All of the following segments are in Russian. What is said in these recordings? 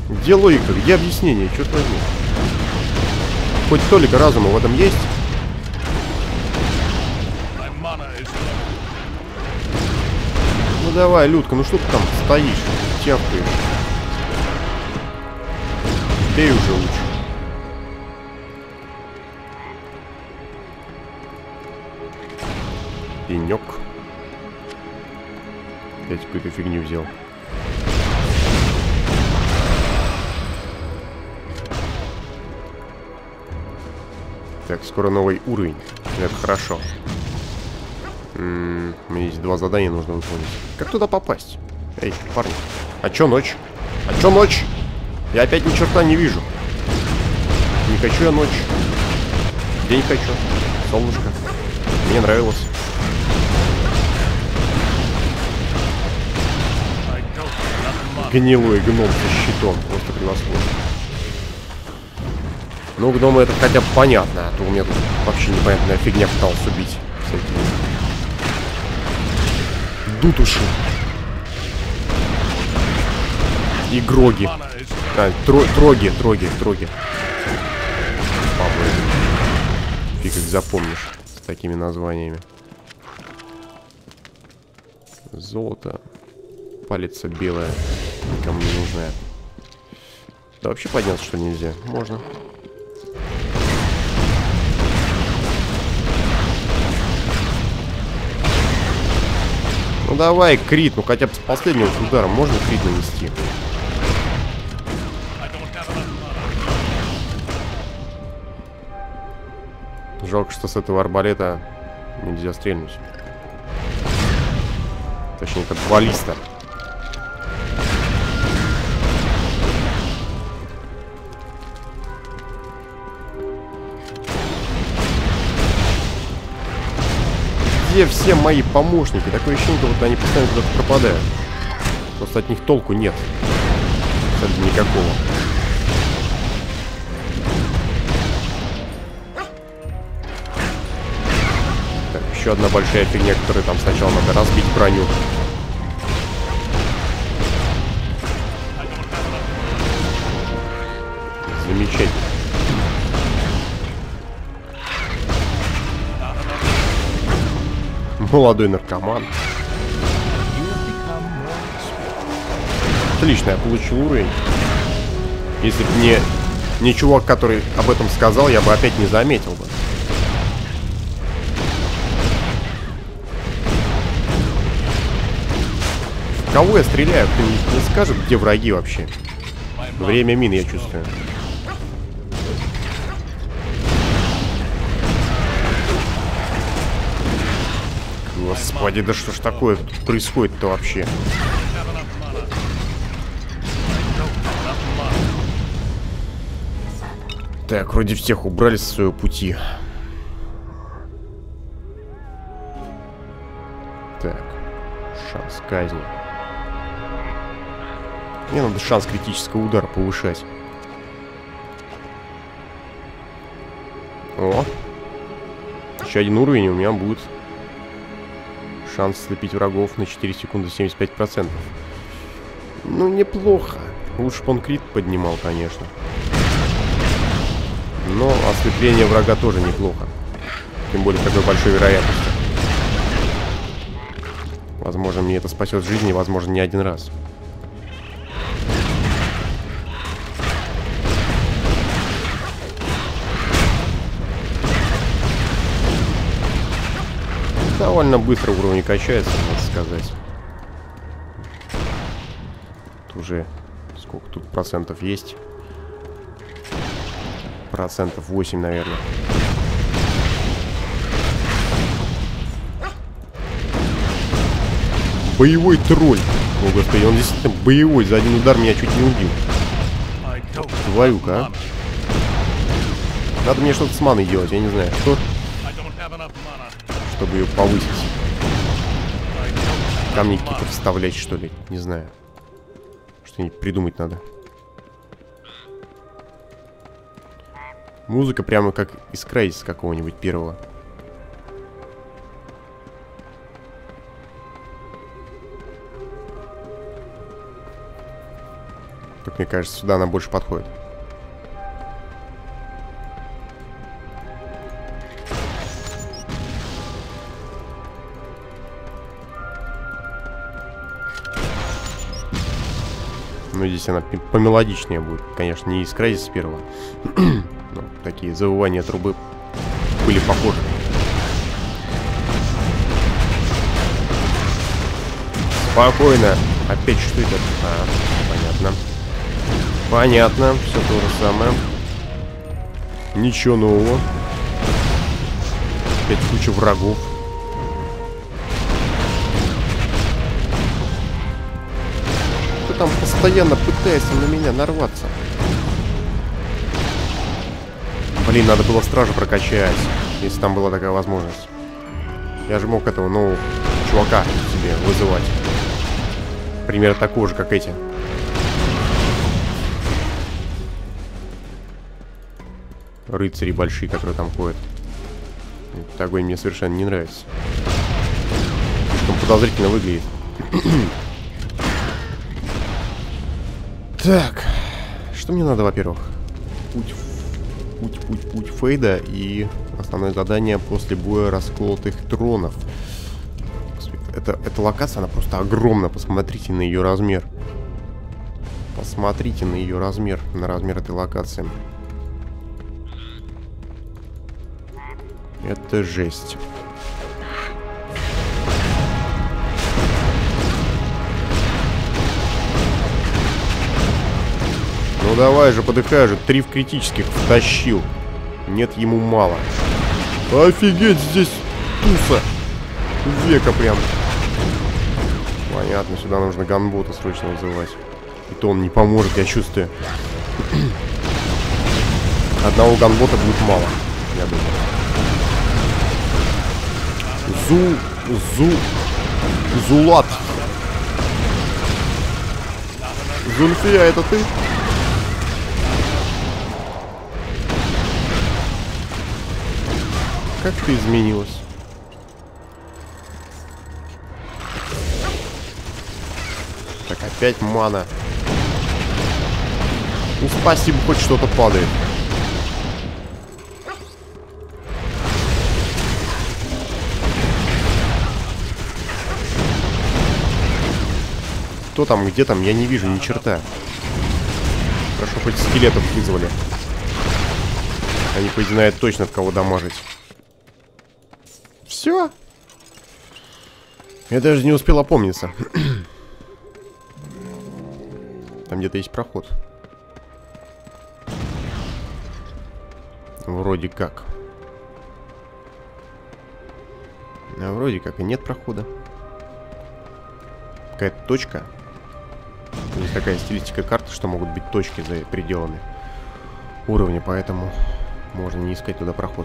Где логика? Где объяснение? Черт возьми. Хоть толика разума в этом есть? Ну давай, Людка, ну что ты там стоишь? Тявкаешь. Бей уже лучше. Пенек. Опять какую-то фигню взял. Так, скоро новый уровень. Это хорошо. У меня есть 2 задания, нужно выполнить. Как туда попасть? Эй, парни. А чё ночь? А чё ночь? Я опять ни черта не вижу. Не хочу я ночь. День хочу. Солнышко. Мне нравилось. Гнилой гном со щитом. Просто превосходно. Ну, гномы это хотя бы понятно. А то у меня тут вообще непонятная фигня пыталась убить. Всякие дутуши. И гроги. А, троги. По-моему. Фиг их запомнишь с такими названиями. Золото. Палица белая. Никому не нужная. Да вообще подняться что нельзя? Можно. Ну давай, крит, ну хотя бы с последнего удара можно крит нанести. Жалко, что с этого арбалета нельзя стрельнуть. Точнее, это баллиста. Где все мои помощники? Такое ощущение, что они постоянно куда-то пропадают. Просто от них толку нет. Кстати, никакого. Так, еще одна большая фигня, которую там сначала надо разбить броню. Замечательно. Молодой наркоман. Отлично, я получил уровень. Если бы не чувак, который об этом сказал, я бы опять не заметил бы. В кого я стреляю? Кто не скажет, где враги вообще? Время мин, я чувствую. Господи, да что ж такое тут происходит-то вообще? Так, вроде всех убрали со своего пути. Так, шанс казни. Мне надо шанс критического удара повышать. О! Еще один уровень, у меня будет шанс слепить врагов на 4 секунды 75%. Ну, неплохо. Лучше бы он крит поднимал, конечно. Но ослепление врага тоже неплохо. Тем более, с такой большой вероятностью. Возможно, мне это спасет жизнь, и, возможно, не один раз. Довольно быстро уровень качается, надо сказать. Тут уже сколько тут процентов есть? Процентов 8, наверное. Боевой тролль. О, господи, он действительно боевой. За один удар меня чуть не убил. Твою-ка, а? Надо мне что-то с маной делать, я не знаю, что. Чтобы ее повысить. Камни какие-то вставлять, что ли. Не знаю. Что-нибудь придумать надо. Музыка прямо как из Crysis какого-нибудь первого. Как мне кажется, сюда она больше подходит. Ну, здесь она помелодичнее будет. Конечно, не из Crysis первого. Но такие завывания трубы были похожи. Спокойно. Опять что это? А, понятно. Понятно. Все то же самое. Ничего нового. Опять куча врагов. Кто там постоянно пытается на меня нарваться? Блин, надо было стражу прокачать, если там была такая возможность. Я же мог этого, ну, чувака себе вызывать. Примерно такого же, как эти. Рыцари большие, которые там ходят. Этот огонь мне совершенно не нравится. Слишком подозрительно выглядит. Так. Что мне надо, во-первых? Путь Фейда и основное задание после боя расколотых тронов. Эта локация, она просто огромна. Посмотрите на ее размер. Посмотрите на ее размер. На размер этой локации. Это жесть. Ну давай же, подыхай же. 3 в критических втащил. Нет, ему мало. Офигеть, здесь туса. Века прям. Понятно, сюда нужно ганбота срочно вызывать. И то он не поможет, я чувствую. Одного ганбота будет мало, я думаю. Зулат. Зульфия, это ты? Как ты изменилась? Так, опять мана. Ну, спасибо, хоть что-то падает. Кто там, где там? Я не вижу ни черта. Хорошо, хоть скелетов вызвали. Они хоть знают точно, от кого дамажить. Все. Я даже не успел опомниться. Там где-то есть проход. Вроде как. А вроде как и нет прохода. Какая-то точка. Здесь такая стилистика карты, что могут быть точки за пределами уровня, поэтому можно не искать туда проход.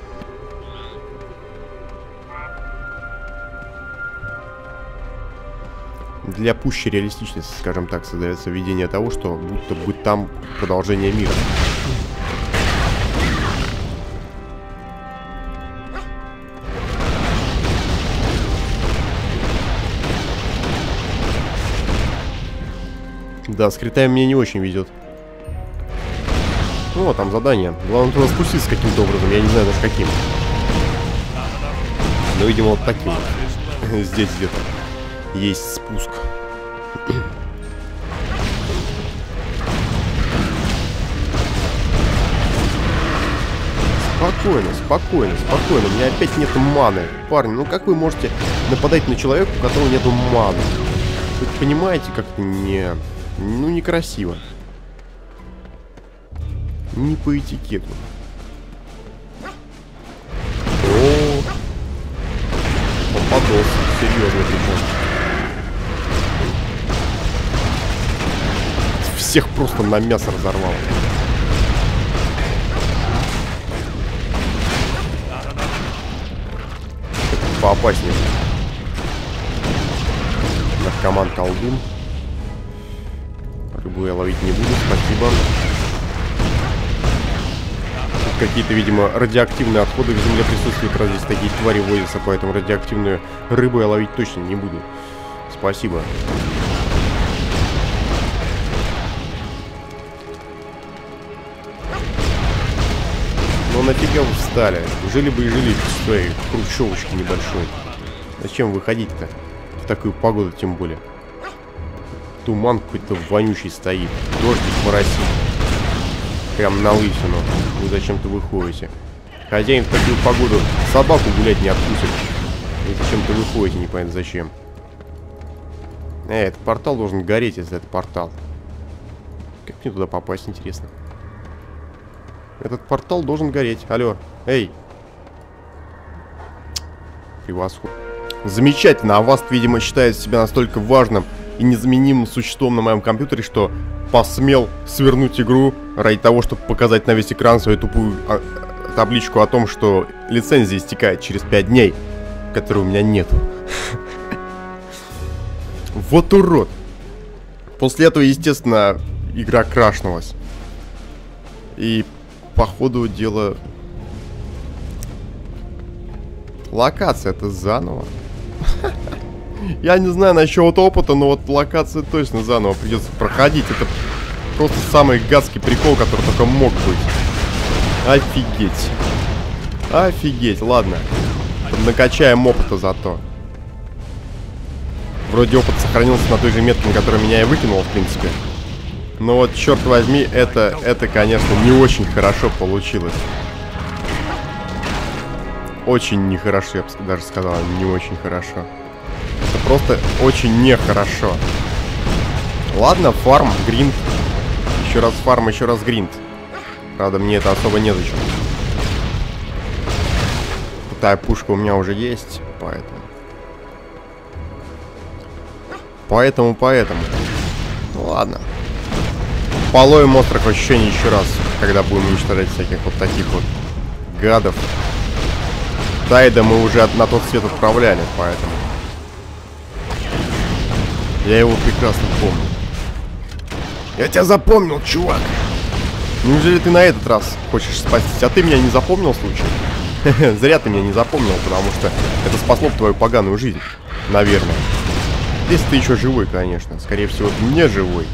Для пущей реалистичности, скажем так, создается видение того, что будто бы там продолжение мира. Да, с критами мне не очень везет. О, там задание. Главное туда спуститься каким-то образом, я не знаю даже каким. Но, видимо, вот таким. Здесь где-то есть спуск. Спокойно, спокойно, спокойно. У меня опять нету маны. Парни, ну как вы можете нападать на человека, у которого нету маны? Вы понимаете, как-то не... Ну, некрасиво. Не по этикету. О, попадос. Серьезно, прикол. Всех просто на мясо разорвал. Поопаснее. Наркоман колдун. Рыбу я ловить не буду, спасибо. Какие-то, видимо, радиоактивные отходы в земле присутствуют, раз здесь такие твари водятся, поэтому радиоактивную рыбу я ловить точно не буду. Спасибо. нафига вы встали? Жили бы и жили в своей хрущевочке небольшой. Зачем выходить-то? В такую погоду тем более. Туман какой-то вонючий стоит. Дождик моросит. Прям на лысину. Вы зачем-то выходите? Хозяин в такую погоду собаку гулять не отпустит. И зачем-то выходите, непонятно зачем. Этот портал должен гореть, если это портал. Как мне туда попасть, интересно? Этот портал должен гореть. Алло, эй. Превосходно. Замечательно. А вас, видимо, считает себя настолько важным и незаменимым существом на моем компьютере, что посмел свернуть игру ради того, чтобы показать на весь экран свою тупую табличку о том, что лицензия истекает через 5 дней, которой у меня нету. Вот урод. После этого, естественно, игра крашнулась. И по ходу дела... Локация-то заново. Я не знаю насчет опыта, но вот локация точно заново придется проходить. Это просто самый гадский прикол, который только мог быть. Офигеть. Офигеть, ладно. Накачаем опыта зато. Вроде опыт сохранился на той же метке, на которой меня и выкинуло, в принципе. Но вот, черт возьми, это, конечно, не очень хорошо получилось. Очень нехорошо, я бы даже сказал, не очень хорошо. Это просто очень нехорошо. Ладно, фарм, гринд. Еще раз фарм, еще раз гринд. Правда, мне это особо незачем. Крутая пушка у меня уже есть, поэтому. Ну ладно. Половим острых ощущений еще раз, когда будем уничтожать всяких вот таких вот гадов. Тайда мы уже на тот свет отправляли, поэтому... Я его прекрасно помню. Я тебя запомнил, чувак. Неужели ты на этот раз хочешь спастись? А ты меня не запомнил, случай? Зря ты меня не запомнил, потому что это спасло бы твою поганую жизнь. Наверное. Если ты еще живой, конечно. Скорее всего, ты не живой.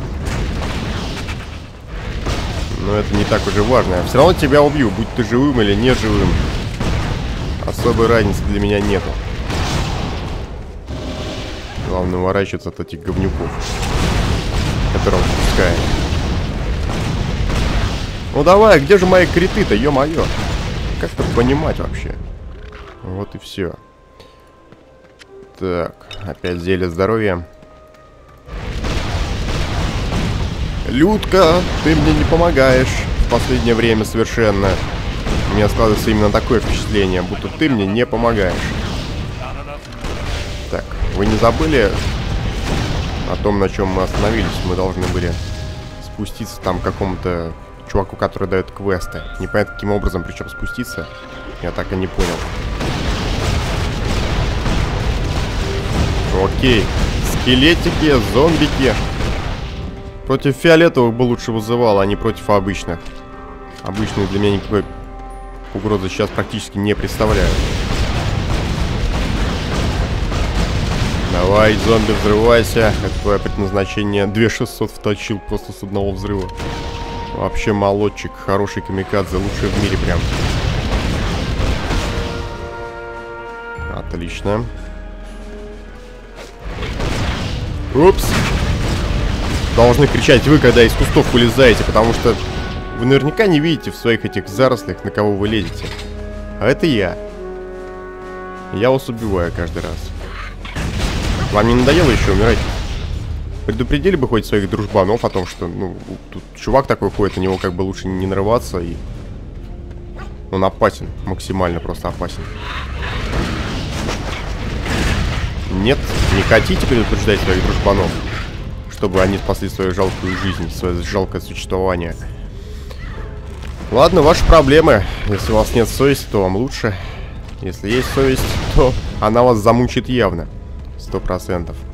Но это не так уже важно. Я все равно тебя убью, будь ты живым или не живым. Особой разницы для меня нету. Главное уворачиваться от этих говнюков, которые он пускает. Ну давай, где же мои криты-то, ё-моё? Как это понимать вообще? Вот и все. Так, опять зелье здоровья. Людка, ты мне не помогаешь в последнее время совершенно. У меня складывается именно такое впечатление, будто ты мне не помогаешь. Так, вы не забыли о том, на чем мы остановились? Мы должны были спуститься там к какому-то чуваку, который дает квесты. Непонятно, каким образом, причем спуститься. Я так и не понял. Окей. Скелетики, зомбики. Против фиолетовых бы лучше вызывал, а не против обычных. Обычные для меня никакой угрозы сейчас практически не представляют. Давай, зомби, взрывайся. Это твое предназначение. 2600 вточил просто с одного взрыва. Вообще молодчик. Хороший камикадзе. Лучший в мире прям. Отлично. Упс. Должны кричать вы, когда из кустов вылезаете, потому что вы наверняка не видите в своих этих зарослях, на кого вы лезете. А это я. Я вас убиваю каждый раз. Вам не надоело еще умирать? Предупредили бы хоть своих дружбанов о том, что, ну, тут чувак такой ходит, на него как бы лучше не нарываться, и он опасен, максимально просто опасен. Нет, не хотите предупреждать своих дружбанов, чтобы они спасли свою жалкую жизнь, свое жалкое существование. Ладно, ваши проблемы. Если у вас нет совести, то вам лучше. Если есть совесть, то она вас замучит явно. 100%.